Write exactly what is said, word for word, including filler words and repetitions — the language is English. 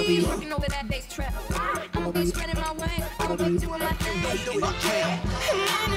be working over that bass trap. I'ma be spreading my wings, I'ma be doing my thing.